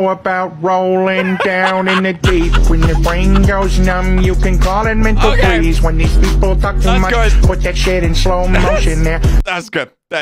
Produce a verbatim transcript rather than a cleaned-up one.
about rolling down in the deep. When your brain goes numb, you can call it mental Okay. freeze. When these people talk too That's much, good. put that shit in slow motion now. That's good. That's